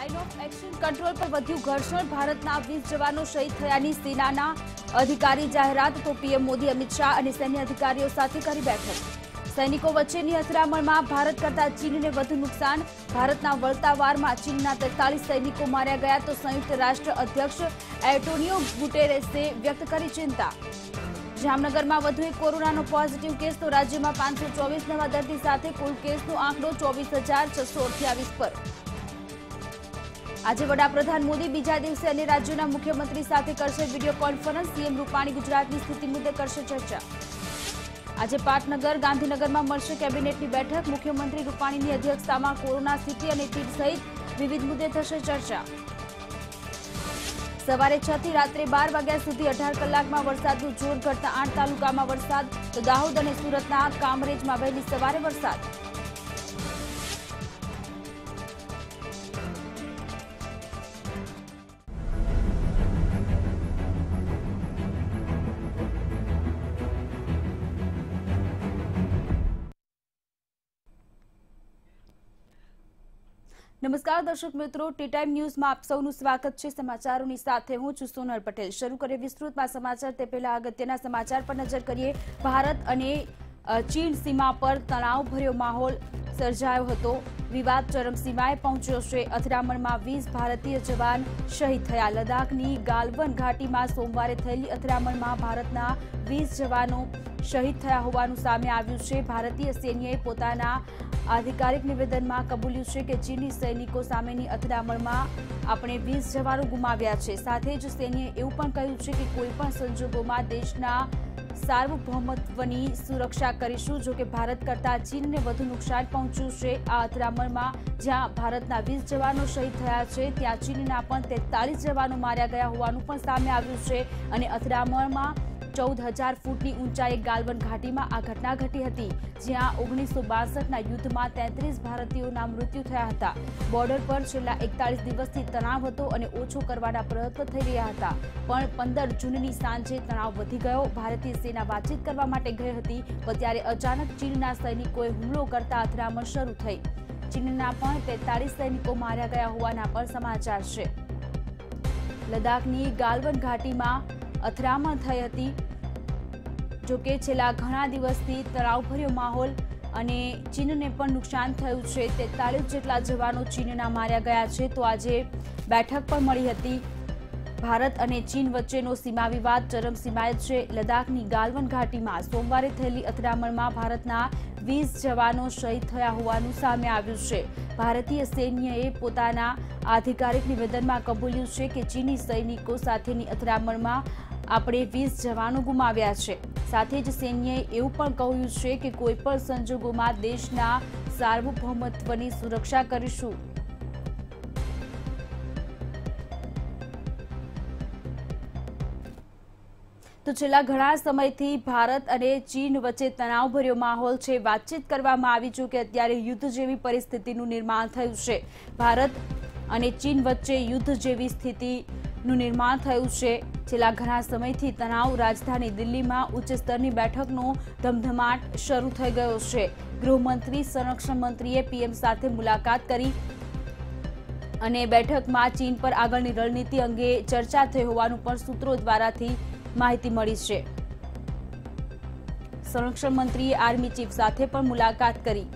Line of action control પર વધ્યું ઘર્ષણ, ભારતના 20 જવાનો શહીદ થયાની સેનાના અધિકારી જાહેરાત, તો પીએમ મોદી અમિત શાહ અને સૈન્ય અધિકારીઓ સાથે કરી બેઠક। સૈનિકો વચ્ચેની અથડામણમાં ભારત કરતા ચીનને વધુ નુકસાન, ભારતના વળતા વારમાં ચીનના 43 સૈનિકો માર્યા ગયા, તો સંયુક્ત રાષ્ટ્ર અધ્યક્ષ એન્ટોનિયો ગુટેરેસે વ્યક્ત કરી ચિંતા। જામનગરમાં વધુ એક કોરોનાનો પોઝિટિવ કેસ, તો રાજ્યમાં 524 નવા દર્દી સાથે કુલ કેસનો આંકડો 24,628 પર। આજે વડાપ્રધાન મોદી બીજા દિવસે અન્ય રાજ્યોના મુખ્યમંત્રી સાથે કરશે વિડીયો કોન્ફરન્સ, સીએમ રૂપાણી ગુજરાતની સ્થિતિ મુદ્દે કરશે ચર્ચા। આજે પાટનગર, ગાંધીનગરમાં મળશે કેબિનેટની બેઠક, મુખ્યમંત્રી રૂપાણીની અધ્યક્ષતામાં કોરોના સ્થિતિ અને તીડ સહિત વિવિધ મુદ્દે થશે ચર્ચા। સવારે 6 થી રાત્રે 12 વાગ્યા સુધી 18 કલાકમાં વરસાદનું જોર, ઘટતા 8 તાલુકામાં વરસાદ, તો દાહોદ અને સુરતના કામરેજમાં વહેલી સવારે વરસાદ। નમસ્કાર દર્શક મિત્રો, ટી ટાઈમ ન્યૂઝમાં આપ સૌનું સ્વાગત છે। સમાચારોની સાથે હું છું સોનલ પટેલ। શરૂ કરીએ વિસ્તૃતમાં સમાચાર, તે પહેલા અગત્યના સમાચાર પર નજર કરીએ। ભારત અને ચીન સીમા પર તણાવભર્યો માહોલ સર્જાયો હતો, વિવાદ ચરમસીમાએ પહોંચ્યો છે। અથડામણમાં 20 ભારતીય જવાન શહીદ થયા। લદ્દાખની ગાલવન ઘાટીમાં સોમવારે થયેલી અથડામણમાં ભારતના 20 જવાનો શહીદ થયા હોવાનું સામે આવ્યું છે। ભારતીય સૈન્યએ પોતાના આધિકારિક નિવેદનમાં કબૂલ્યું છે કે ચીની સૈનિકો સામેની અથડામણમાં આપણે 20 જવાનો ગુમાવ્યા છે। સાથે જ સૈન્યએ એવું પણ કહ્યું છે કે કોઈપણ સંજોગોમાં દેશના સાર્વભૌમત્વની સુરક્ષા કરીશું। જો કે ભારત કરતા ચીનને વધુ નુકસાન પહોંચ્યું છે। આ અથડામણમાં જ્યાં ભારતના 20 જવાનો શહીદ થયા છે, ત્યાં ચીનના પણ 43 જવાનો માર્યા ગયા હોવાનું પણ સામે આવ્યું છે। અને અથડામણમાં 14,000 ફૂટની ઊંચાઈએ ગાલવન ઘાટીમાં આ ઘટના ઘટી હતી, જ્યાં 1962ના યુદ્ધમાં 33 ભારતીયોના મૃત્યુ થયા હતા। બોર્ડર પર છેલ્લા 41 દિવસથી તણાવ હતો અને ઓછો કરવાના પ્રયત્નો થઈ રહ્યા હતા, પણ 15 જૂનની સાંજે તણાવ વધી ગયો। ભારતીય સેના વાતચીત કરવા માટે ગઈ હતી, પણ ત્યારે અચાનક ચીનના સૈનિકોએ હુમલો કરતા અથડામણ શરૂ થઈ। ચીનના પણ 43 સૈનિકો માર્યા ગયા હોવાના પણ સમાચાર છે। લદ્દાખની ગાલવન ઘાટીમાં અથડામણ થઈ હતી। જોકે છેલ્લા ઘણા દિવસથી તણાવભર્યો માહોલ અને ચીનને પણ નુકસાન થયું છે। 43 જેટલા જવાનો ચીનના માર્યા ગયા છે। તો આજે બેઠક પણ મળી હતી। ભારત અને ચીન વચ્ચેનો સીમા વિવાદ ચરમસીમાએ છે। લદ્દાખની ગાલવન ઘાટીમાં સોમવારે થયેલી અથડામણમાં ભારતના 20 જવાનો શહીદ થયા હોવાનું સામે આવ્યું છે। ભારતીય સૈન્યએ પોતાના આધિકારિક નિવેદનમાં કબૂલ્યું છે કે ચીની સૈનિકો સાથેની અથડામણમાં આપણે 20 જવાનો ગુમાવ્યા છે। સાથે જ સૈન્યએ એવું પણ કહ્યું છે કે કોઈપણ સંજોગોમાં દેશના સાર્વભૌમત્વની સુરક્ષા કરીશું। તો છેલ્લા ઘણા સમયથી ભારત અને ચીન વચ્ચે તણાવભર્યો માહોલ છે। વાતચીત કરવામાં આવી છે કે અત્યારે યુદ્ધ જેવી પરિસ્થિતિનું નિર્માણ થયું છે। ભારત અને ચીન વચ્ચે યુદ્ધ જેવી સ્થિતિનું નિર્માણ થયું છે। છેલ્લા ઘણા સમયથી તણાવ, રાજધાની દિલ્હીમાં ઉચ્ચ સ્તરની બેઠકનો ધમધમાટ શરૂ થઈ ગયો છે। ગૃહમંત્રી, સંરક્ષણ મંત્રીએ પીએમ સાથે મુલાકાત કરી અને બેઠકમાં ચીન પર આગળની રણનીતિ અંગે ચર્ચા થઈ હોવાનું પણ સૂત્રો દ્વારાથી માહિતી મળી છે। સંરક્ષણ મંત્રીએ આર્મી ચીફ સાથે પણ મુલાકાત કરી।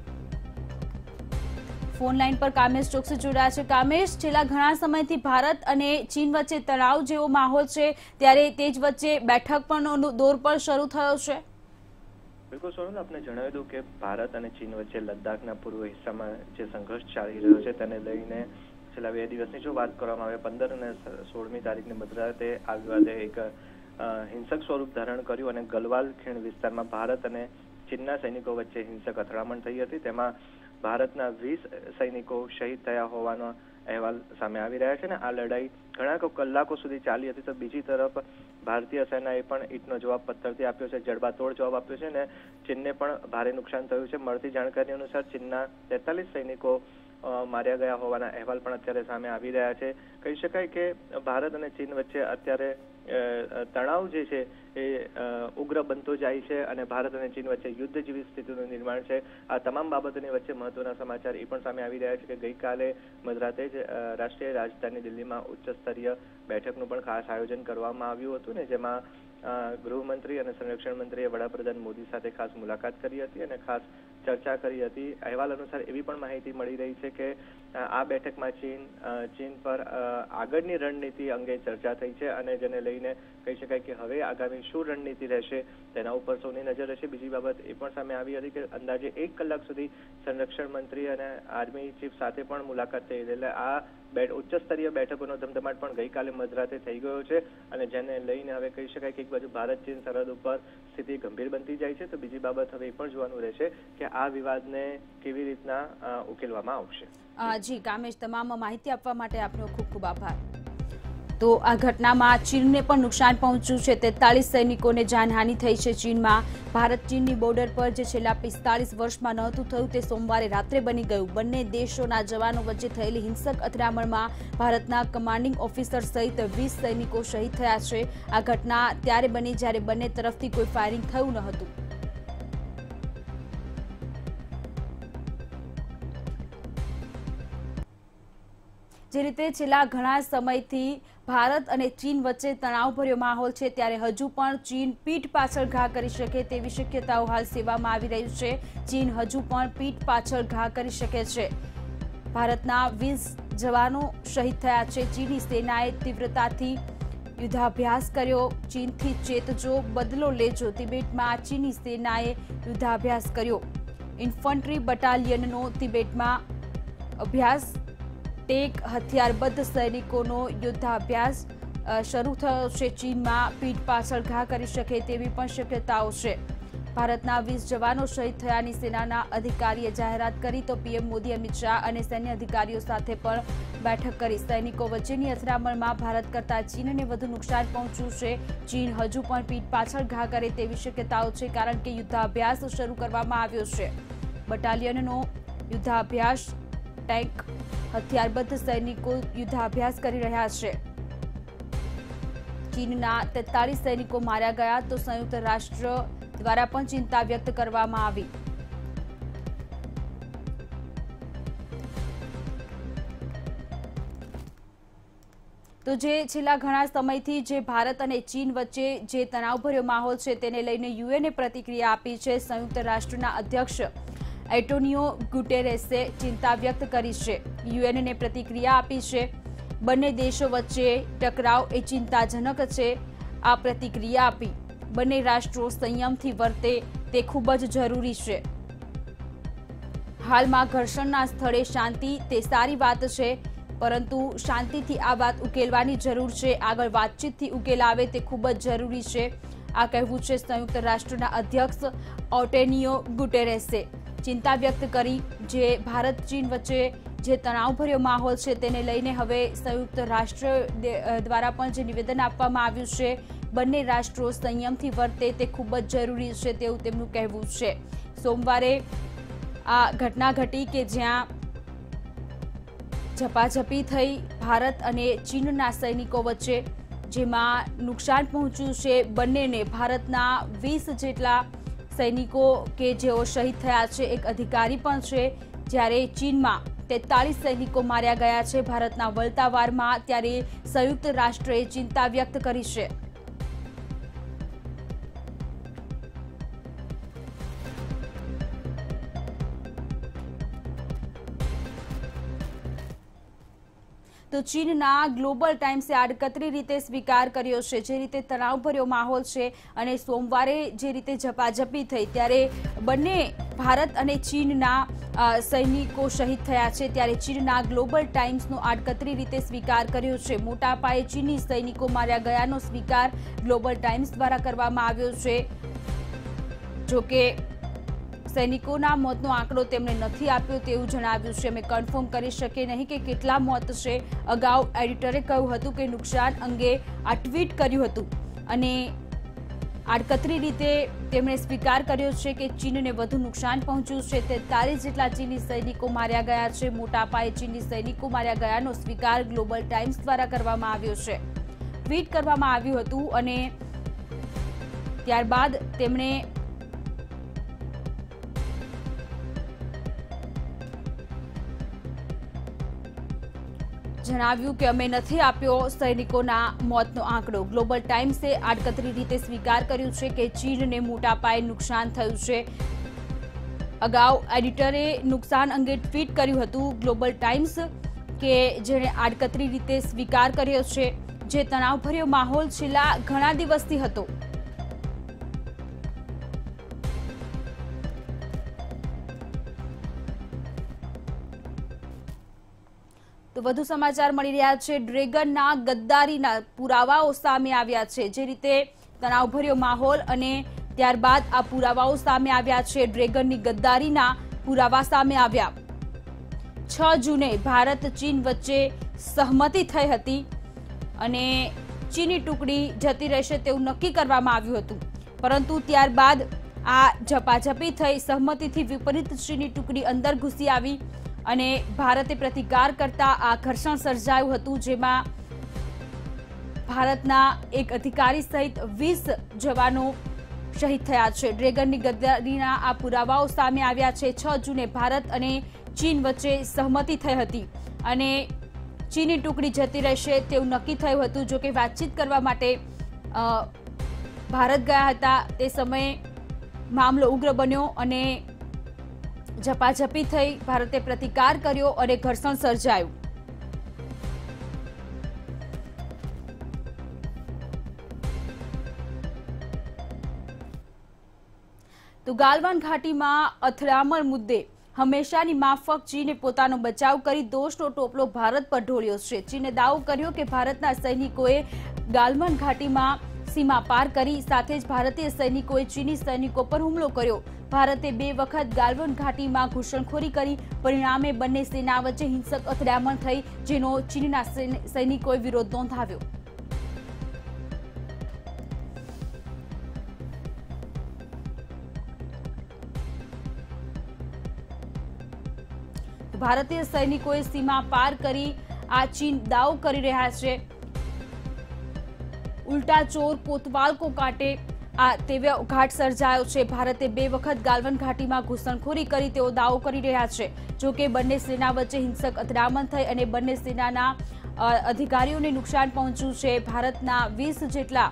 ફોન લાઈન પર કામેશ ચોકસી જોડાયા છે। કામેશ, છેલ્લા ઘણા સમયથી ભારત અને ચીન વચ્ચે તણાવ જેવો માહોલ છે, ત્યારે તે જ વચ્ચે બેઠક પણ દોર પર શરૂ થયો છે। બિલકુલ સોનલ, આપને જણાવી દઉં કે ભારત અને ચીન વચ્ચે લદ્દાખના પૂર્વ હિસ્સામાં જે સંઘર્ષ ચાલી રહ્યો છે તેને લઈને છેલ્લા 2 દિવસની જો વાત કરવામાં આવે, 15 અને 16મી તારીખની મધરાતે આ વિવાદે એક હિંસક સ્વરૂપ ધારણ કર્યું અને ગલવાલ ખીણ વિસ્તારમાં ભારત અને ચીનના સૈનિકો વચ્ચે હિંસક અથડામણ થઈ હતી। તેમાં ભારતના 20 સૈનિકો શહીદ થયા હોવાનો અહેવાલ સામે આવી રહ્યા છે અને આ લડાઈ ઘણા કલાકો સુધી ચાલી હતી। તો બીજી તરફ ભારતીય સેનાએ પણ ઈંટનો જવાબ પથ્થરથી આપ્યો છે, જડબાતોડ જવાબ આપ્યો છે અને ચીનને પણ ભારે નુકસાન થયું છે। મળતી જાણકારી અનુસાર ચીનના 43 સૈનિકો માર્યા ગયા હોવાના અહેવાલ પણ અત્યારે સામે આવી રહ્યા છે। કહી શકાય કે ભારત અને ચીન વચ્ચે અત્યારે તણાવ જે છે એ ઉગ્ર બનતો જાય છે અને ભારત અને ચીન વચ્ચે યુદ્ધ જેવી સ્થિતિનું નિર્માણ છે. આ તમામ બાબતોની વચ્ચે મહત્વના સમાચાર એ પણ સામે આવી રહ્યા છે કે ગઈકાલે મધરાતે જ રાષ્ટ્રીય રાજધાની દિલ્હીમાં ઉચ્ચ સ્તરીય બેઠકનું પણ ખાસ આયોજન કરવામાં આવ્યું હતું ને જેમાં ગૃહમંત્રી અને સંરક્ષણ મંત્રીએ વડાપ્રધાન મોદી સાથે ખાસ મુલાકાત કરી હતી અને ખાસ ચર્ચા કરી હતી. અહેવાલ અનુસાર એવી પણ માહિતી મળી રહી છે કે આ બેઠકમાં ચીન પર આગળની રણનીતિ અંગે ચર્ચા થઈ છે અને જેને લઈને કહી શકાય કે હવે આગામી શું રણનીતિ રહેશે તેના ઉપર સૌની નજર રહેશે. બીજી બાબત એ પણ સામે આવી હતી કે અંદાજે 1 કલાક સુધી સંરક્ષણ મંત્રી અને આર્મી ચીફ સાથે પણ મુલાકાત થઈ. એટલે આ ઉચ્ચ સ્તરીય બેઠકોનો ધમધમાટ પણ ગઈકાલે મધરાતે થઈ ગયો છે અને જેને લઈને હવે કહી શકાય કે એક બાજુ ભારત ચીન સરહદ ઉપર સ્થિતિ ગંભીર બનતી જાય છે તો બીજી બાબત હવે એ પણ જોવાનું રહેશે કે આ વિવાદને કેવી રીતના ઉકેલવામાં આવશે. જી કામેશ, તમામ માહિતી આપવા માટે આપનો ખૂબ ખૂબ આભાર. તો આ ઘટનામાં ચીનને પણ નુકસાન પહોંચ્યું છે. 43 સૈનિકોને જાનહાનિ થઈ છે. ચીનમાં ભારત ચીનની બોર્ડર પર જે છેલ્લા 45 વર્ષમાં નહોતું થયું તે સોમવારે રાત્રે બની ગયું. બંને દેશોના જવાનો વચ્ચે થયેલી હિંસક અથડામણમાં ભારતના કમાન્ડિંગ ઓફિસર સહિત 20 સૈનિકો શહીદ થયા છે. આ ઘટના ત્યારે બની જ્યારે બંને તરફથી કોઈ ફાયરિંગ થયું ન હતું. જે રીતે છેલ્લા ઘણા સમયથી ભારત અને ચીન વચ્ચે તણાવભર્યો માહોલ છે ત્યારે હજુ પણ ચીન પીઠ પાછળ ઘા કરી શકે તેવી શક્યતાઓ હાલ સેવામાં આવી રહી છે. ચીન હજુ પણ પીઠ પાછળ ઘા કરી શકે છે. ભારતના 20 જવાનો શહીદ થયા છે. ચીની સેનાએ તીવ્રતાથી યુદ્ધાભ્યાસ કર્યો. ચીનથી ચેતજો, બદલો લેજો. તિબેટમાં ચીની સેનાએ યુદ્ધાભ્યાસ કર્યો. ઇન્ફન્ટ્રી બટાલિયનનો તિબેટમાં અભ્યાસ. ટેક હથિયારબદ્ધ સૈનિકોનો યુદ્ધાભ્યાસ શરૂ થયો છે. ચીનમાં પીઠ પાછળ ઘા કરી શકે તેવી પણ શક્યતાઓ છે. ભારતના 20 જવાનો શહીદ થયાની સેનાના અધિકારીએ જાહેરાત કરી તો પીએમ મોદી અમિત શાહ અને સૈન્ય અધિકારીઓ સાથે પણ બેઠક કરી. સૈનિકો વચ્ચેની અથડામણમાં ભારત કરતાં ચીનને વધુ નુકસાન પહોંચ્યું છે. ચીન હજુ પણ પીઠ પાછળ ઘા કરે તેવી શક્યતાઓ છે કારણ કે યુદ્ધાભ્યાસ શરૂ કરવામાં આવ્યો છે. બટાલિયનનો યુદ્ધાભ્યાસ. ટેન્ક હથિયારબદ્ધ સૈનિકો યુદ્ધાભ્યાસ કરી રહ્યા છે. ચીનના 43 સૈનિકો માર્યા ગયા તો સંયુક્ત રાષ્ટ્ર દ્વારા પણ ચિંતા વ્યક્ત કરવામાં આવી. તો જે છેલ્લા ઘણા સમયથી જે ભારત અને ચીન વચ્ચે જે તણાવભર્યો માહોલ છે તેને લઈને યુએને પ્રતિક્રિયા આપી છે. સંયુક્ત રાષ્ટ્રના અધ્યક્ષ એન્ટોનિયો ગુટેરેસે ચિંતા વ્યક્ત કરી છે. યુએનને પ્રતિક્રિયા આપી છે. બંને દેશો વચ્ચે ટકરાવ એ ચિંતાજનક છે. આ પ્રતિક્રિયા આપી. બંને રાષ્ટ્રો સંયમથી વર્તે તે ખૂબ જ જરૂરી છે. હાલમાં ઘર્ષણના સ્થળે શાંતિ તે સારી વાત છે પરંતુ શાંતિથી આ વાત ઉકેલવાની જરૂર છે. આગળ વાતચીતથી ઉકેલ આવે તે ખૂબ જ જરૂરી છે. આ કહેવું છે સંયુક્ત રાષ્ટ્રના અધ્યક્ષ એન્ટોનિયો ગુટેરેસે. ચિંતા વ્યક્ત કરી. જે ભારત ચીન વચ્ચે જે તણાવભર્યો માહોલ છે તેને લઈને હવે સંયુક્ત રાષ્ટ્ર દ્વારા પણ જે નિવેદન આપવામાં આવ્યું છે બંને રાષ્ટ્રો સંયમથી વર્તે તે ખૂબ જ જરૂરી છે તેવું તેમનું કહેવું છે. સોમવારે આ ઘટના ઘટી કે જ્યાં ઝપાઝપી થઈ ભારત અને ચીનના સૈનિકો વચ્ચે, જેમાં નુકસાન પહોંચ્યું છે બંનેને. ભારતના 20 જેટલા સૈનિકો કે જેઓ શહીદ થયા છે. એક અધિકારી પણ છે. જ્યારે ચીનમાં 43 સૈનિકો માર્યા ગયા છે ભારતના વળતા વારમાં. ત્યારે સંયુક્ત રાષ્ટ્રએ ચિંતા વ્યક્ત કરી છે. તો ચીનના ગ્લોબલ ટાઇમ્સે આડકતરી રીતે સ્વીકાર કર્યો છે. જે રીતે તણાવભર્યો માહોલ છે અને સોમવારે જે રીતે ઝપાઝપી થઈ ત્યારે બંને ભારત અને ચીનના સૈનિકો શહીદ થયા છે. ત્યારે ચીનના ગ્લોબલ ટાઇમ્સનો આડકતરી રીતે સ્વીકાર કર્યો છે. મોટા પાયે ચીની સૈનિકો માર્યા ગયાનો સ્વીકાર ગ્લોબલ ટાઇમ્સ દ્વારા કરવામાં આવ્યો છે. જોકે સૈનિકોના મોતનો આંકડો તેમણે નથી આપ્યો તેવું જણાવ્યું છે. અમે કન્ફર્મ કરી શકીએ નહીં કે કેટલા મોત છે. અગાઉ એડિટરે કહ્યું હતું કે નુકસાન અંગે આ ટ્વીટ કર્યું હતું અને આડકતરી રીતે તેમણે સ્વીકાર કર્યો છે કે ચીનને વધુ નુકસાન પહોંચ્યું છે. 43 જેટલા ચીની સૈનિકો માર્યા ગયા છે. મોટા પાયે ચીની સૈનિકો માર્યા ગયાનો સ્વીકાર ગ્લોબલ ટાઇમ્સ દ્વારા કરવામાં આવ્યો છે. ટ્વીટ કરવામાં આવ્યું હતું અને ત્યારબાદ તેમણે જણાવ્યું કે અમે નથી આપ્યો સૈનિકોના મોતનો આંકડો। ગ્લોબલ ટાઇમ્સે આડકતરી રીતે સ્વીકાર કર્યું છે કે ચીનને મોટા પાયે નુકસાન થયું છે। અગાઉ એડિટરે નુકસાન અંગે ટ્વીટ કર્યું હતું ગ્લોબલ ટાઇમ્સ કે જેણે આડકતરી રીતે સ્વીકાર કર્યો છે, જે તણાવભર્યો માહોલ છેલ્લા ઘણા દિવસથી હતો। તો વધુ સમાચાર મળી રહ્યા છે। ડ્રેગનના ગદ્દારીના પુરાવાઓ સામે આવ્યા છે। જે રીતે તણાવભર્યો માહોલ અને ત્યારબાદ આ પુરાવાઓ સામે આવ્યા છે। ડ્રેગનની ગદ્દારીના પુરાવા સામે આવ્યા। 6 જૂને ભારત ચીન વચ્ચે સહમતિ થઈ હતી અને ચીની ટુકડી જતી રહેશે તેવું નક્કી કરવામાં આવ્યું હતું, પરંતુ ત્યારબાદ આ ઝપાઝપી થઈ સહમતિથી વિપરીત ચીની ટુકડી અંદર ઘૂસી આવી અને ભારતે પ્રતિકાર કરતા આ ઘર્ષણ સર્જાયું હતું, જેમાં ભારતના એક અધિકારી સહિત 20 જવાનો શહીદ થયા છે। ડ્રેગનની ગદ્દારીના આ પુરાવાઓ સામે આવ્યા છે। 6 જૂને ભારત અને ચીન વચ્ચે સહમતિ થઈ હતી અને ચીની ટુકડી જતી રહેશે તેવું નક્કી થયું હતું। જો કે વાતચીત કરવા માટે ભારત ગયા હતા તે સમયે મામલો ઉગ્ર બન્યો અને ઝપાઝપી થઈ ભારતે પ્રતિકાર કર્યો અને ઘર્ષણ સર્જાયું। તો ગાલવાન ઘાટીમાં અથડામણ મુદ્દે હંમેશાની માફક ચીને પોતાનો બચાવ કરી દોષનો ટોપલો ભારત પર ઢોળ્યો છે। ચીને દાવો કર્યો કે ભારતના સૈનિકોએ ગાલવાન ઘાટીમાં સીમા પાર કરી, સાથે જ ભારતીય સૈનિકોએ ચીની સૈનિકો પર હુમલો કર્યો। ભારતે 2 વખત ગાલવાન ઘાટીમાં ઘૂસણખોરી કરી, પરિણામે બંને સેના વચ્ચે હિંસક અથડામણ થઈ, જેનો ચીનના સૈનિકોએ વિરોધ નોંધાવ્યો। ભારતીય સૈનિકોએ સીમા પાર કરી આ ચીન દાવો કરી રહ્યા છે। ઉલ્ટા ચોર કોતવાલ કો કાટે આ તેવો ઘાટ સર્જાયો છે। ભારતે 2 વખત ગાલવાન ઘાટીમાં ઘૂસણખોરી કરી તેવો દાવો કરી રહ્યા છે। જો કે બંને સેના વચ્ચે હિંસક અથડામણ થઈ અને બંને સેનાના અધિકારીઓને નુકસાન પહોંચ્યું છે। ભારતના 20 જેટલા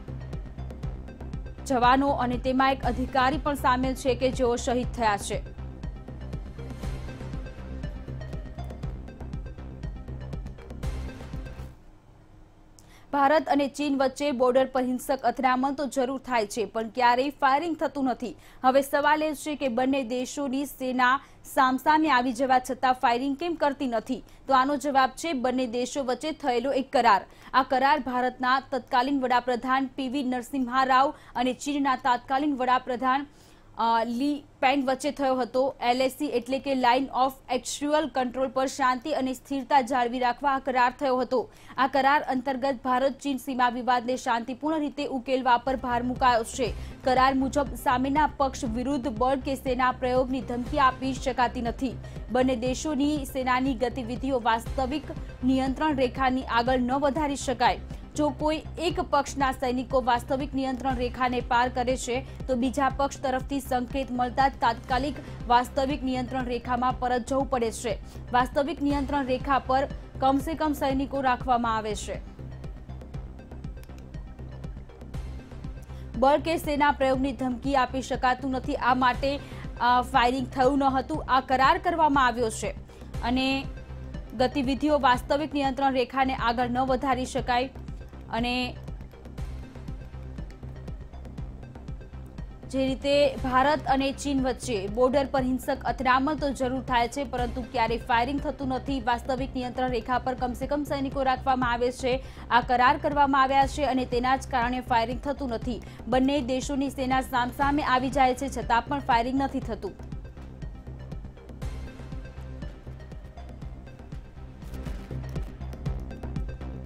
જવાનો અને તેમાં એક અધિકારી પણ સામેલ છે કે જેઓ શહીદ થયા છે। ભારત અને ચીન વચ્ચે બોર્ડર પર હિંસક અથડામણ તો જરૂર થાય છે, પણ ક્યારેય ફાયરિંગ થતું નથી। હવે સવાલ એ છે કે બંને દેશોની સેના સામસામે આવી જવા છતાં ફાયરિંગ કેમ કરતી નથી? તો આનો જવાબ છે બંને દેશો વચ્ચે થયેલો એક કરાર। આ કરાર ભારતના તત્કાલીન વડાપ્રધાન પીવી નરસિમ્હા રાવ અને ચીનના તત્કાલીન વડાપ્રધાન લી પેન વચ્ચે થયો હતો। LAC એટલે કે લાઇન ઓફ એક્ચ્યુઅલ કંટ્રોલ પર શાંતિ અને સ્થિરતા જાળવી રાખવા આ કરાર થયો હતો। આ કરાર અંતર્ગત ભારત ચીન સીમા વિવાદને શાંતિપૂર્ણ રીતે ઉકેલવા પર ભાર મુકાયો છે। કરાર મુજબ સામેના પક્ષ વિરુદ્ધ બળ કે સેના પ્રયોગની ધમકી આપી શકાતી નથી। બંને દેશોની સેનાની ગતિવિધિઓ વાસ્તવિક નિયંત્રણ રેખાની આગળ ન વધારી શકાય। જો કોઈ એક પક્ષના સૈનિકો વાસ્તવિક નિયંત્રણ રેખાને પાર કરે છે તો બીજા પક્ષ તરફથી સંકેત મળતા જ તાત્કાલિક વાસ્તવિક નિયંત્રણ રેખામાં પરત જવું પડે છે। વાસ્તવિક નિયંત્રણ રેખા પર કમસે કમ સૈનિકો રાખવામાં આવે છે। બળ કે સેના પ્રયોગની ધમકી આપી શકાતું નથી, આ માટે ફાયરિંગ થયું ન હતું। આ કરાર કરવામાં આવ્યો છે અને ગતિવિધિઓ વાસ્તવિક નિયંત્રણ રેખાને આગળ ન વધારી શકાય અને જે રીતે ભારત અને ચીન વચ્ચે બોર્ડર પર હિંસક અથડામણ તો જરૂર થાય છે, પરંતુ ક્યારેય ફાયરિંગ થતું નથી। વાસ્તવિક નિયંત્રણ રેખા પર કમસે કમ સૈનિકો રાખવામાં આવે છે। આ કરાર કરવામાં આવ્યા છે અને તેના જ કારણે ફાયરિંગ થતું નથી। બંને દેશોની સેના સામસામે આવી જાય છે છતાં પણ ફાયરિંગ નથી થતું।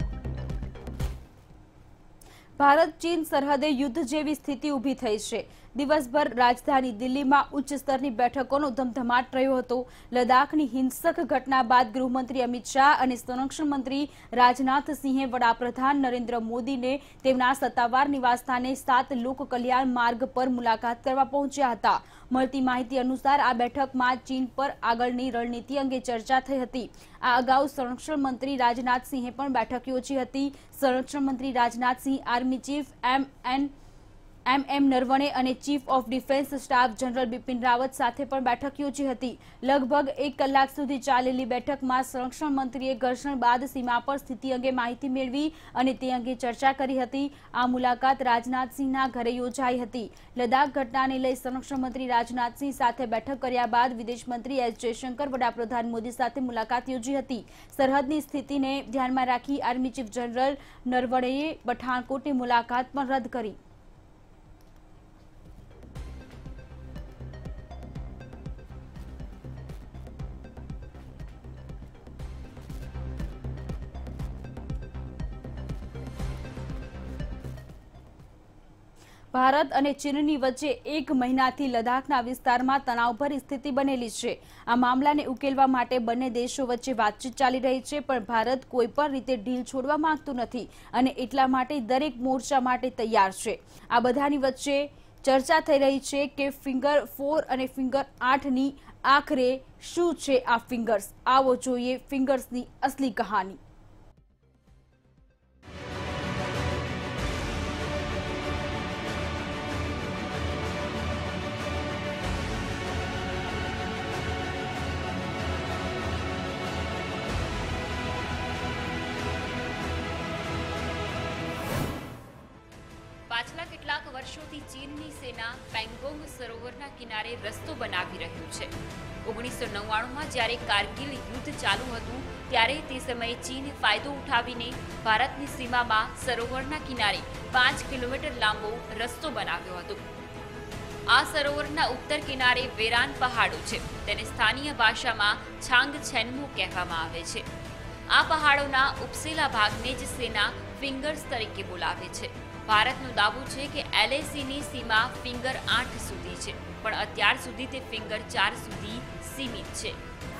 ભારત ચીન સરહદે યુદ્ધ જેવી સ્થિતિ ઊભી થઈ છે। દિવસભર રાજધાની દિલ્હીમાં ઉચ્ચ સ્તરની બેઠકોનો ધમધમાટ રહ્યો હતો। લદ્દાખની હિંસક ઘટના બાદ ગૃહમંત્રી અમિત શાહ અને સંરક્ષણ મંત્રી રાજનાથ સિંહે વડાપ્રધાન નરેન્દ્ર મોદીને તેમના સત્તાવાર નિવાસસ્થાને 7 લોક કલ્યાણ માર્ગ પર મુલાકાત કરવા પહોંચ્યા હતા। મળતી માહિતી અનુસાર આ બેઠકમાં ચીન પર આગળની રણનીતિ અંગે ચર્ચા થઈ હતી। આ અગાઉ સંરક્ષણ મંત્રી રાજનાથ સિંહે પણ બેઠક યોજી હતી। સંરક્ષણ મંત્રી Rajnath Singh army chief M Naravane અને chief of defence staff general Bipin Rawat સાથે પણ બેઠક યોજી હતી। લગભગ 1 કલાક સુધી ચાલેલી બેઠકમાં સંરક્ષણ મંત્રીએ ઘર્ષણ બાદ સીમા પર સ્થિતિ અંગે માહિતી મેળવી અને તે અંગે ચર્ચા કરી હતી। આ મુલાકાત રાજનાથસિંહના ઘરે યોજાઈ હતી। લદ્દાખ ઘટનાને લઈ સંરક્ષણ મંત્રી રાજનાથસિંહ સાથે બેઠક કર્યા બાદ વિદેશ મંત્રી એસ જયશંકર વડાપ્રધાન મોદી સાથે મુલાકાત યોજી હતી। સરહદની સ્થિતિને ધ્યાનમાં રાખી આર્મી ચીફ જનરલ નરવણેએ પઠાણકોટની મુલાકાત પણ રદ કરી। ભારત અને ચીનની વચ્ચે 1 મહિનાથી લદ્દાખના વિસ્તારમાં તણાવભરી સ્થિતિ બનેલી છે। આ મામલાને ઉકેલવા માટે બંને દેશો વચ્ચે વાતચીત ચાલી રહી છે, પણ ભારત કોઈ પણ રીતે ઢીલ છોડવા માંગતું નથી અને એટલા માટે દરેક મોરચા માટે તૈયાર છે। આ બધાની વચ્ચે ચર્ચા થઈ રહી છે કે ફિંગર 4 અને ફિંગર 8ની આખરે શું છે આ ફિંગર્સ। આવો જોઈએ ફિંગર્સની અસલી કહાની। પાછલા કેટલાક વર્ષોથી ચીનની સેના પેંગોંગ સરોવરના કિનારે રસ્તો બનાવી રહ્યું છે। 1999માં જ્યારે કારગિલ યુદ્ધ ચાલુ હતું ત્યારે તે સમયે ચીને ફાયદો ઉઠાવીને ભારતની સીમામાં સરોવરના કિનારે 5 કિલોમીટર લાંબો રસ્તો બનાવ્યો હતો। આ સરોવરના ઉત્તર કિનારે વેરાન પહાડો છે, તેને સ્થાનીય ભાષામાં છાંગછેનમુ કહેવામાં આવે છે। આ પહાડોના ઉપસેલા ભાગને જ સેના ફિંગર્સ તરીકે બોલાવે છે। ભારતનો દાવો છે કે LACની સીમા ફિંગર 8 સુધી છે, પણ અત્યાર સુધી તે ફિંગર 4 સુધી સીમિત છે।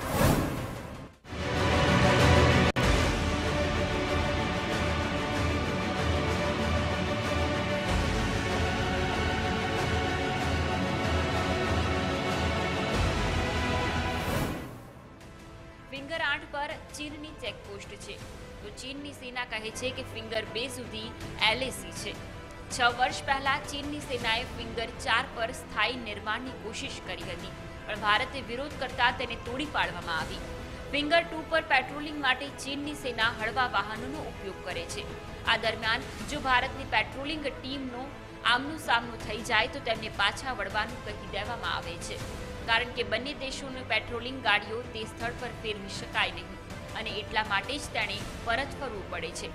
ફિંગર 8 પર ચીનની ચેકપોસ્ટ છે, તો ચીનની સેના કહે છે કે ફિંગર 2 સુધી LAC છે। 6 વર્ષ પહેલા ચીનની સેનાએ ફિંગર 4 પર સ્થાયી નિર્માણની કોશિશ કરી હતી, પણ ભારતે વિરોધ કરતા તેને તોડી પાડવામાં આવી। ફિંગર 2 પર પેટ્રોલિંગ માટે ચીનની સેના હળવા વાહનોનો ઉપયોગ કરે છે। આ દરમિયાન જો ભારતની પેટ્રોલિંગ ટીમનો આમનો સામનો થઈ જાય તો તેમને પાછા વળવાનું કહી દેવામાં આવે છે, કારણ કે બંને દેશોની પેટ્રોલિંગ ગાડીઓ તે સ્થળ પર ફેરવી શકાય નહીં અને એટલા માટે જ તેણે પરત ફરવું પડે છે।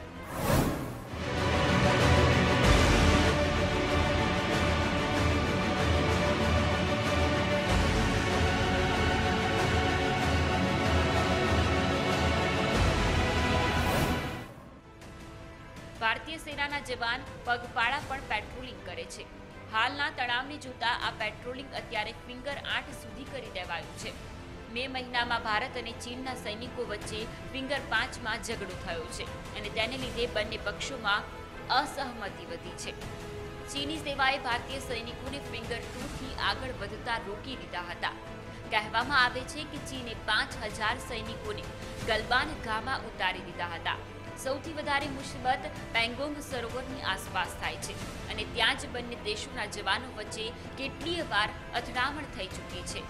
ભારતીય સેનાના જવાન પગપાળા પણ પેટ્રોલિંગ કરે છે। હાલના તણાવને જોતા આ પેટ્રોલિંગ અત્યારે ફિંગર 8 સુધી કરી દેવાયું છે। મે મહિનામાં ભારત અને ચીનના સૈનિકો વચ્ચે ફિંગર 5માં ઝઘડો થયો છે અને તેને લીધે બંને પક્ષોમાં અસહમતિ વધી છે। ચીની સેનાએ ભારતીય સૈનિકોને ફિંગર 2 થી આગળ વધતા રોકી દીધા હતા। કહેવામાં આવે છે કે ચીને 5000 સૈનિકોને ગલવાન ઘામાં ઉતારી દીધા હતા। સૌથી વધારે મુસીબત પેંગોંગ સરોવરની આસપાસ થાય છે અને ત્યાં જ બંને દેશોના જવાનો વચ્ચે કેટલીય વાર અથડામણ થઈ ચૂકી છે।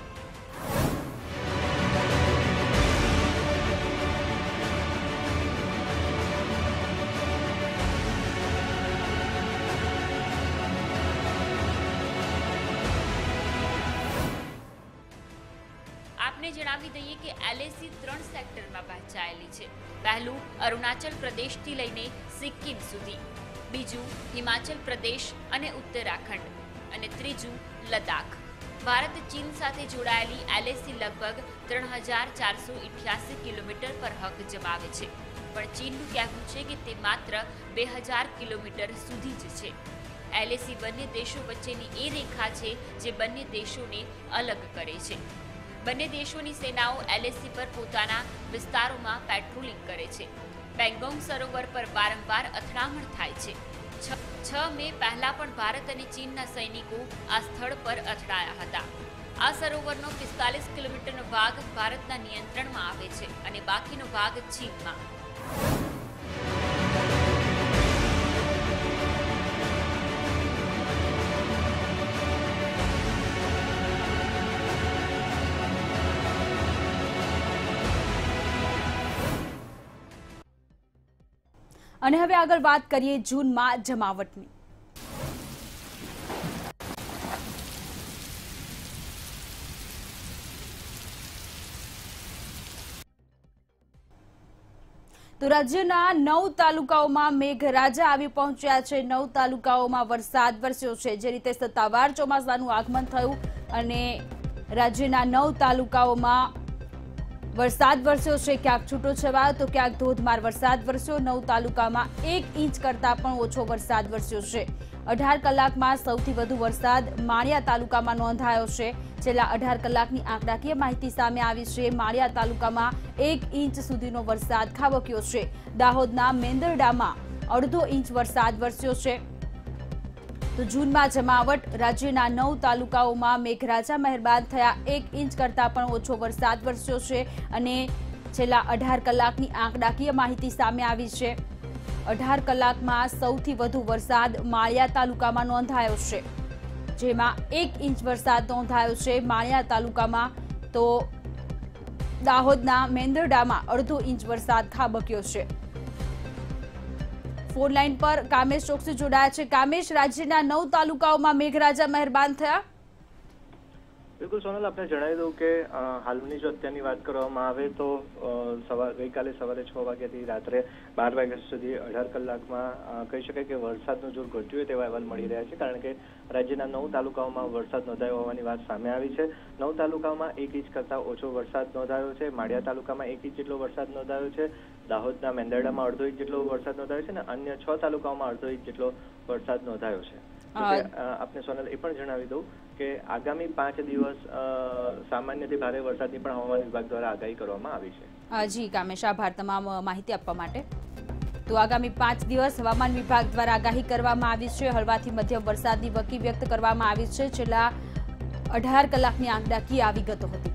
આપને જણાવી દઈએ કે LAC 3 સેક્ટરમાં વહેંચાયેલી છે। પહેલું અરુણાચલ પ્રદેશથી લઈને સિક્કિમ સુધી, બીજું હિમાચલ પ્રદેશ અને ઉત્તરાખંડ અને ત્રીજું લદ્દાખ। ભારત ચીન સાથે જોડાયેલી LAC લગભગ 3488 કિલોમીટર પર હક જમાવે છે, પણ ચીનનું કહેવું છે કે તે માત્ર 2000 કિલોમીટર સુધી જ છે। LAC બંને દેશો વચ્ચેની એ રેખા છે જે બંને દેશોને અલગ કરે છે. બંને દેશોની સેનાઓ LAC પર પોતાના વિસ્તારોમાં પેટ્રોલિંગ કરે છે. પેંગોંગ સરોવર પર વારંવાર અથડામણ થાય છે. 6 મે પહેલા પણ ભારત અને ચીનના સૈનિકો આ સ્થળ પર અથડાયા હતા. આ સરોવરનો 45 કિલોમીટરનો ભાગ ભારતના નિયંત્રણમાં આવે છે અને બાકીનો ભાગ ચીનમાં. અને હવે આગળ વાત કરીએ જૂનમાં જમાવટની. તો રાજ્યના 9 તાલુકાઓમાં મેઘરાજા આવી પહોંચ્યા છે. 9 તાલુકાઓમાં વરસાદ વરસ્યો છે. જે રીતે સત્તાવાર ચોમાસાનું આગમન થયું અને રાજ્યના 9 તાલુકાઓમાં વરસાદ વરસ્યો છે. ક્યાંક છૂટો છવાયો તો ક્યાંક ધોધમાર વરસાદ વરસ્યો. 9 તાલુકામાં 1 ઇંચ કરતા પણ ઓછો વરસાદ વરસ્યો છે. 18 કલાકમાં સૌથી વધુ વરસાદ માળિયા તાલુકામાં નોંધાયો છે. છેલ્લા 18 કલાકની આંકડાકીય માહિતી સામે આવી છે. માળિયા તાલુકામાં 1 ઇંચ સુધીનો વરસાદ ખાબક્યો છે. દાહોદના મેંદરડામાં અડધો ઇંચ વરસાદ વરસ્યો છે. તો જૂનમાં જમાવટ. રાજ્યના 9 તાલુકાઓમાં મેઘરાજા મહેરબાન થયા. 1 ઇંચ કરતા પણ ઓછો વરસાદ વરસ્યો છે અને છેલ્લા 18 કલાકની આંકડાકીય માહિતી સામે આવી છે. 18 કલાકમાં સૌથી વધુ વરસાદ માળિયા તાલુકામાં નોંધાયો છે, જેમાં 1 ઇંચ વરસાદ નોંધાયો છે માળિયા તાલુકામાં. તો દાહોદના મેંદરડામાં અડધો ઇંચ વરસાદ ખાબક્યો છે. ફોન લાઈન પર કામેશ ચોકસી જોડાયા છે. કામેશ, રાજ્યના 9 તાલુકાઓમાં મેઘરાજા મહેરબાન થયા. બિલકુલ સોનલ, આપણે જણાવી દઉં કે હાલની જો અત્યારની વાત કરવામાં આવે તો ગઈકાલે સવારે 6 વાગ્યાથી રાત્રે 12 વાગ્યા સુધી 18 કલાકમાં કહી શકાય કે વરસાદનું જોર ઘટ્યું હોય તેવા અહેવાલ મળી રહ્યા છે. કારણ કે રાજ્યના 9 તાલુકાઓમાં વરસાદ નોંધાયો હોવાની વાત સામે આવી છે. 9 તાલુકામાં 1 ઇંચ કરતા ઓછો વરસાદ નોંધાયો છે. માળિયા તાલુકામાં 1 ઇંચ જેટલો વરસાદ નોંધાયો છે. દાહોદના મેંદરડામાં અડધો ઇંચ જેટલો વરસાદ નોંધાયો છે અને અન્ય 6 તાલુકાઓમાં અડધો ઇંચ જેટલો વરસાદ નોંધાયો છે. આપને સોનલ એ પણ જણાવી દઉં કે આગામી 5 દિવસ સામાન્યથી ભારે વરસાદની પણ હવામાન વિભાગ દ્વારા આગાહી કરવામાં આવી છે. જી કામેશ, આભાર તમામ માહિતી આપવા માટે. તો આગામી 5 દિવસ હવામાન વિભાગ દ્વારા આગાહી કરવામાં આવી છે. હળવાથી મધ્યમ વરસાદની વકી વ્યક્ત કરવામાં આવી છે. છેલ્લા 18 કલાકની આંકડાકીય આ વિગતો હતી.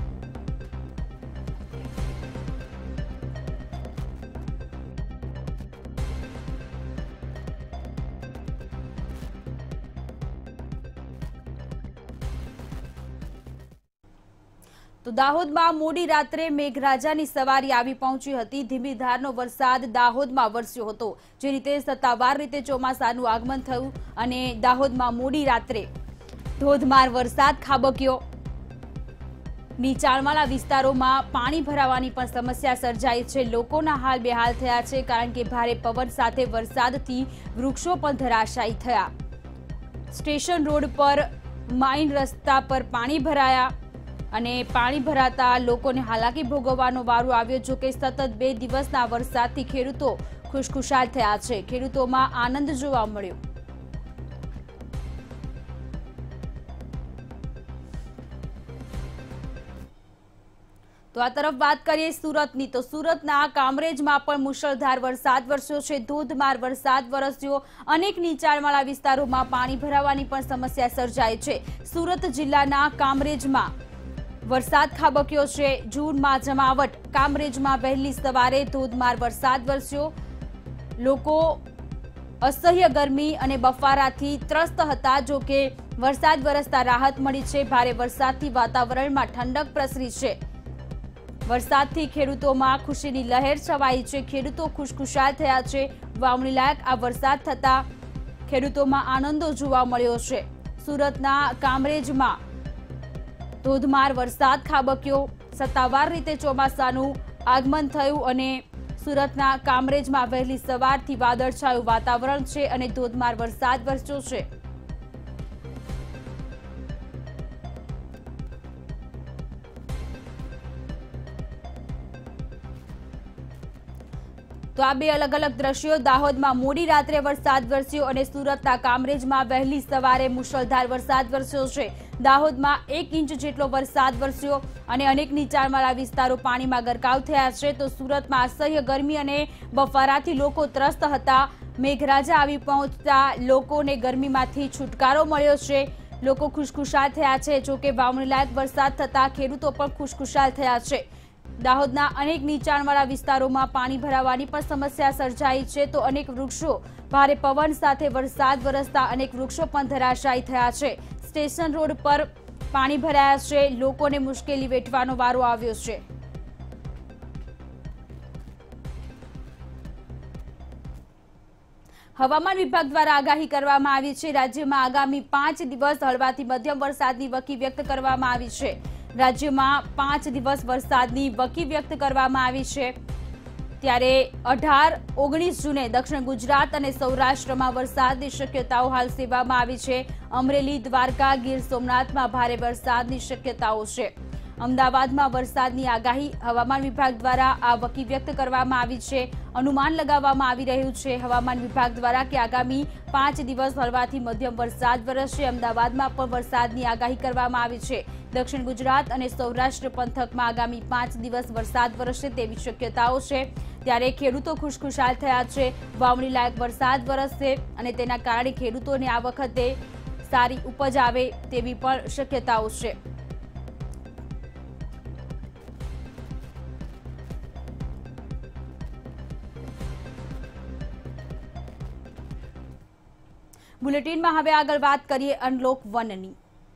તો દાહોદમાં મોડી રાત્રે મેઘરાજાની સવારી આવી પહોંચી હતી. ધીમી ધારનો વરસાદ દાહોદમાં વરસ્યો હતો. જે રીતે સત્તાવાર રીતે ચોમાસાનું આગમન થયું અને દાહોદમાં મોડી રાત્રે ધોધમાર વરસાદ ખાબક્યો. નીચાણવાળા વિસ્તારોમાં પાણી ભરાવાની પણ સમસ્યા સર્જાઈ છે. લોકોના હાલ બેહાલ થયા છે, કારણ કે ભારે પવન સાથે વરસાદથી વૃક્ષો પણ ધરાશાયી થયા. સ્ટેશન રોડ પર માઇન રસ્તા પર પાણી ભરાયા અને પાણી ભરાતા લોકોને હાલાકી ભોગવવાનો વારો આવ્યો. જો કે સતત 2 દિવસના વરસાદથી ખેડૂતો ખુશખુશાલ થયા છે. ખેડૂતોમાં આનંદ જોવા મળ્યો. તો આ તરફ વાત કરીએ સુરતની. તો સુરતના કામરેજમાં પણ મુશળધાર વરસાદ વરસ્યો છે. ધોધમાર વરસાદ વરસ્યો. અનેક નીચાણવાળા વિસ્તારોમાં પાણી ભરાવાની પણ સમસ્યા સર્જાઈ છે. સુરત જિલ્લાના કામરેજમાં વરસાદ ખાબક્યો છે. જૂનમાં જમાવટ. કામરેજમાં વહેલી સવારે ધોધમાર વરસાદ વરસ્યો. લોકો અસહ્ય ગરમી અને બફારાથી ત્રસ્ત હતા. જો કે વરસાદ વરસતા રાહત મળી છે. ભારે વરસાદથી વાતાવરણમાં ઠંડક પ્રસરી છે. વરસાદથી ખેડૂતોમાં ખુશીની લહેર છવાઈ છે. ખેડૂતો ખુશખુશાલ થયા છે. વાવણી લાયક આ વરસાદ થતા ખેડૂતોમાં આનંદો જોવા મળ્યો છે. સુરતના કામરેજમાં ધોધમાર વરસાદ ખાબક્યો. સત્તાવાર રીતે ચોમાસાનું આગમન થયું અને સુરતના કામરેજમાં વહેલી સવારથી વાદળછાયું વાતાવરણ છે અને ધોધમાર વરસાદ વરસ્યો છે. તો આ બે અલગ અલગ દ્રશ્યો, દાહોદમાં મોડી રાત્રે વરસાદ વરસ્યો અને સુરતના કામરેજમાં વહેલી સવારે મુશળધાર વરસાદ વરસ્યો છે. દાહોદમાં 1 ઇંચ જેટલો વરસાદ વરસ્યો અને અનેક નીચાણવાળા વિસ્તારો પાણીમાં ગરકાવ થયા છે. તો સુરતમાં અસહ્ય ગરમી અને બફારાથી લોકો ત્રસ્ત હતા. મેઘરાજા આવી પહોંચતા લોકોને ગરમીમાંથી છુટકારો મળ્યો છે. લોકો ખુશખુશાલ થયા છે. જોકે વાવણીલાયક વરસાદ થતા ખેડૂતો પણ ખુશખુશાલ થયા છે. દાહોદના અનેક નીચાણવાળા વિસ્તારોમાં પાણી ભરાવાની પણ સમસ્યા સર્જાઈ છે. તો અનેક વૃક્ષો, ભારે પવન સાથે વરસાદ વરસતા અનેક વૃક્ષો પણ ધરાશાયી થયા છે. સ્ટેશન રોડ પર પાણી ભરાયા છે. લોકોને મુશ્કેલી વેઠવાનો વારો આવ્યો છે. હવામાન વિભાગ દ્વારા આગાહી કરવામાં આવી છે. રાજ્યમાં આગામી 5 દિવસ હળવાથી મધ્યમ વરસાદની વકી વ્યક્ત કરવામાં આવી છે. રાજ્યમાં 5 દિવસ વરસાદની વકી વ્યક્ત કરવામાં આવી છે. ત્યારે 18-19 જૂને દક્ષિણ ગુજરાત અને સૌરાષ્ટ્રમાં વરસાદની શક્યતાઓ હાલ સેવવામાં આવી છે. અમરેલી, દ્વારકા, ગીર સોમનાથમાં ભારે વરસાદની શક્યતાઓ છે. અમદાવાદમાં વરસાદની આગાહી હવામાન વિભાગ દ્વારા આ વકી વ્યક્ત કરવામાં આવી છે. અનુમાન લગાવવામાં આવી રહ્યું છે હવામાન વિભાગ દ્વારા કે આગામી 5 દિવસ હળવાથી મધ્યમ વરસાદ વરસશે. અમદાવાદમાં પણ વરસાદની આગાહી કરવામાં આવી છે. દક્ષિણ ગુજરાત અને સૌરાષ્ટ્ર પંથકમાં આગામી 5 દિવસ વરસાદ વરસશે તેવી શક્યતાઓ છે. ત્યારે ખેડૂતો ખુશખુશાલ થયા છે. વાવણી લાયક વરસાદ વરસશે અને તેના કારણે ખેડૂતોને આ વખતે સારી ઉપજ આવે તેવી પણ શક્યતાઓ છે. બુલેટિનમાં હવે આગળ વાત કરીએ અનલોક 1ની.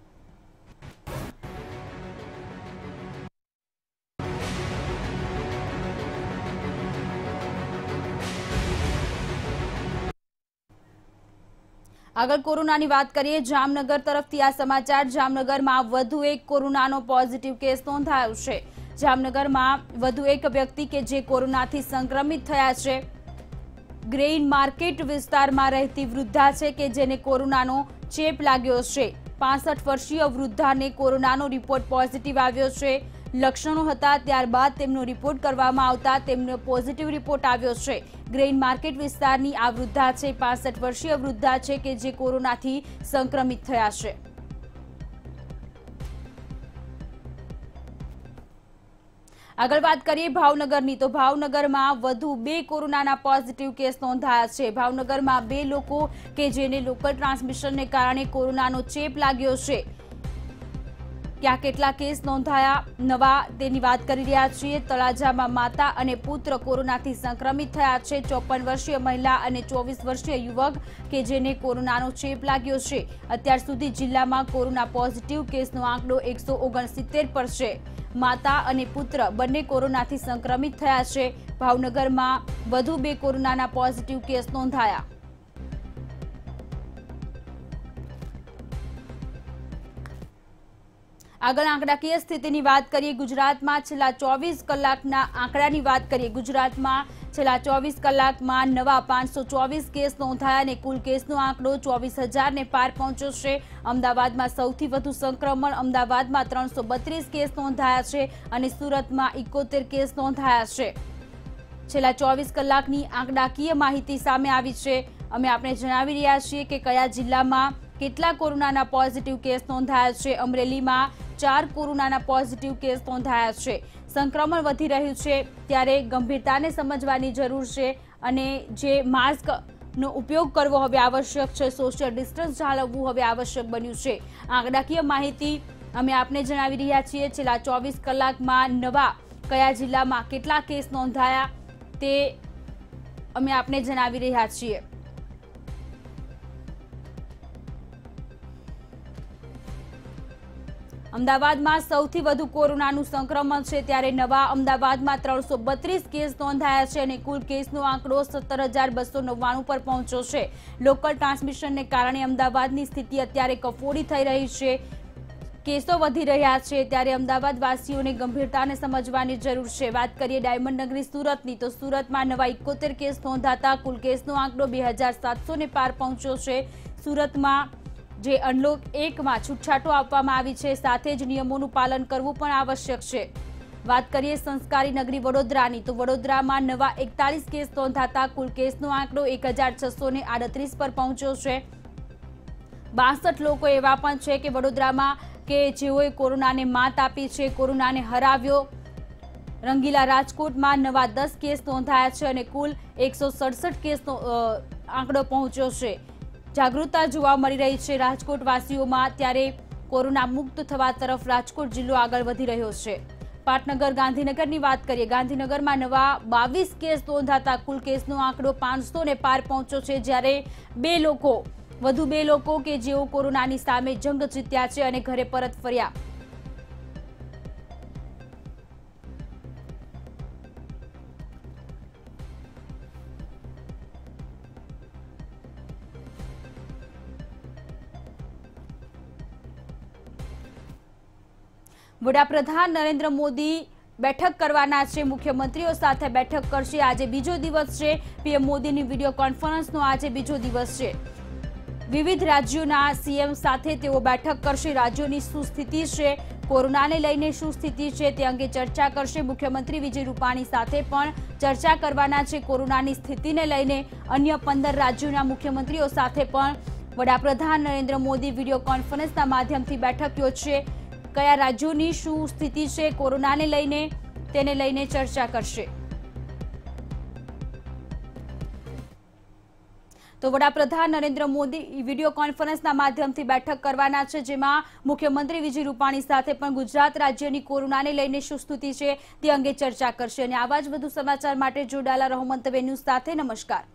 આગળ કોરોનાની વાત કરીએ. જામનગર તરફથી આ સમાચાર. જામનગરમાં વધુ એક કોરોનાનો પોઝિટિવ કેસ નોંધાયો છે. જામનગરમાં વધુ એક વ્યક્તિ કે જે કોરોનાથી સંક્રમિત થયા છે. ગ્રેઇન માર્કેટ વિસ્તારમાં રહેતી વૃદ્ધા છે કે જેને કોરોનાનો ચેપ લાગ્યો છે. 65 વર્ષીય વૃદ્ધાને કોરોનાનો રિપોર્ટ પોઝિટિવ આવ્યો છે. લક્ષણો હતા, ત્યારબાદ તેમનો રિપોર્ટ કરવામાં આવતા તેમનો પોઝિટિવ રિપોર્ટ આવ્યો છે. ગ્રેઇન માર્કેટ વિસ્તારની આ વૃદ્ધા છે. 65 વર્ષીય વૃદ્ધા છે કે જે કોરોનાથી સંક્રમિત થયા છે. આગળ વાત કરીએ ભાવનગરની. તો ભાવનગરમાં વધુ 2 કોરોનાના પોઝિટિવ કેસ નોંધાયા છે. ભાવનગરમાં 2 લોકો કે જેને લોકલ ટ્રાન્સમિશનને કારણે કોરોનાનો ચેપ લાગ્યો છે. ક્યાં કેટલા કેસ નોંધાયા નવા તેની વાત કરી રહ્યા છીએ. તળાજામાં માતા અને પુત્ર કોરોનાથી સંક્રમિત થયા છે. 54 વર્ષીય મહિલા અને 24 વર્ષીય યુવક કે જેને કોરોનાનો ચેપ લાગ્યો છે. અત્યાર સુધી જિલ્લામાં કોરોના પોઝિટિવ કેસનો આંકડો 169 પર છે. માતા અને પુત્ર બંને કોરોનાથી સંક્રમિત થયા છે. ભાવનગરમાં વધુ 2 કોરોનાના પોઝિટિવ કેસ નોંધાયા. આગળ આંકડાકીય સ્થિતિની વાત કરીએ. ગુજરાતમાં છેલ્લા 24 કલાકના આંકડાની વાત કરીએ. ગુજરાતમાં છેલ્લા 24 કલાકમાં નવા 524 કેસ નોંધાયા અને કુલ કેસનો આંકડો 24,000ને પાર પહોંચ્યો છે. અમદાવાદમાં સૌથી વધુ સંક્રમણ. અમદાવાદમાં 332 કેસ નોંધાયા છે અને સુરતમાં 71 કેસ નોંધાયા છે. છેલ્લા 24 કલાકની આંકડાકીય માહિતી સામે આવી છે. અમે આપને જણાવી રહ્યા છીએ કે કયા જિલ્લામાં કેટલા કોરોનાના પોઝિટિવ કેસ નોંધાયા છે. અમરેલીમાં 4 કોરોનાના પોઝિટિવ કેસ નોંધાયા છે. સંક્રમણ વધી રહ્યું છે ત્યારે ગંભીરતાને સમજવાની જરૂર છે અને જે માસ્કનો ઉપયોગ કરવો હવે આવશ્યક છે. સોશિયલ ડિસ્ટન્સ જાળવવું હવે આવશ્યક બન્યું છે. આંકડાકીય માહિતી અમે આપને જણાવી રહ્યા છીએ. છેલ્લા 24 કલાકમાં નવા કયા જિલ્લામાં કેટલા કેસ નોંધાયા તે અમે આપને જણાવી રહ્યા છીએ. અમદાવાદમાં સૌથી વધુ કોરોનાનું સંક્રમણ છે ત્યારે નવા અમદાવાદમાં 332 કેસ નોંધાયા છે અને કુલ કેસનો આંકડો 17,299 પર પહોંચ્યો છે. લોકલ ટ્રાન્સમિશનને કારણે અમદાવાદની સ્થિતિ અત્યારે કફોડી થઈ રહી છે. કેસો વધી રહ્યા છે ત્યારે અમદાવાદ વાસીઓને ગંભીરતાને સમજવાની જરૂર છે. વાત કરીએ ડાયમંડ નગરી સુરતની. તો સુરતમાં નવા 71 કેસ નોંધાતા કુલ કેસનો આંકડો 2,700ને પાર પહોંચ્યો છે. સુરતમાં જે અનલોક 1માં છૂટછાટો આપવામાં આવી છે સાથે જ નિયમોનું પાલન કરવું પણ આવશ્યક છે. વાત કરીએ સંસ્કારી નગરી વડોદરાની, તો વડોદરામાં નવા 41 કેસ નોંધાતા કુલ કેસનો આંકડો 1638 પર પહોંચ્યો છે। 62 લોકો એવા પણ છે કે વડોદરામાં કે જેઓએ કોરોનાને માત આપી છે, કોરોનાને હરાવ્યો। રંગીલા રાજકોટમાં નવા 10 કેસ નોંધાયા છે અને કુલ 167 કેસનો આંકડો પહોંચ્યો છે। જાગૃતતા જોવા મળી રહી છે રાજકોટવાસીઓમાં, ત્યારે કોરોના મુક્ત થવા તરફ રાજકોટ જિલ્લો આગળ વધી રહ્યો છે। પાટનગર ગાંધીનગરની વાત કરીએ, ગાંધીનગરમાં નવા 22 કેસ નોંધાતા કુલ કેસનો આંકડો 500 ને પાર પહોંચ્યો છે, જ્યારે વધુ બે લોકો કે જેઓ કોરોનાની સામે જંગ જીત્યા છે અને ઘરે પરત ફર્યા। વડાપ્રધાન નરેન્દ્ર મોદી બેઠક કરવાના છે, મુખ્યમંત્રીઓ સાથે બેઠક કરશે। આજે બીજો દિવસ છે પીએમ મોદીની વિડીયો કોન્ફરન્સનો, આજે બીજો દિવસ છે। વિવિધ રાજ્યોના સીએમ સાથે તેઓ બેઠક કરશે। રાજ્યોની શું સ્થિતિ છે, કોરોનાને લઈને શું સ્થિતિ છે તે અંગે ચર્ચા કરશે। મુખ્યમંત્રી વિજય રૂપાણી સાથે પણ ચર્ચા કરવાના છે કોરોનાની સ્થિતિને લઈને। અન્ય 15 રાજ્યોના મુખ્યમંત્રીઓ સાથે પણ વડાપ્રધાન નરેન્દ્ર મોદી વિડીયો કોન્ફરન્સના માધ્યમથી બેઠક યોજશે। કયા રાજ્યોની શું સ્થિતિ છે કોરોનાને લઈને, તેને લઈને ચર્ચા કરશે। તો વડાપ્રધાન નરેન્દ્ર મોદી વિડીયો કોન્ફરન્સના માધ્યમથી બેઠક કરવાના છે, જેમાં મુખ્યમંત્રી વિજય રૂપાણી સાથે પણ ગુજરાત રાજ્યની કોરોનાને લઈને શું સ્થિતિ છે તે અંગે ચર્ચા કરશે। અને આવા જ વધુ સમાચાર માટે જોડાયેલા રહો મંતવ્ય ન્યૂઝ સાથે। નમસ્કાર।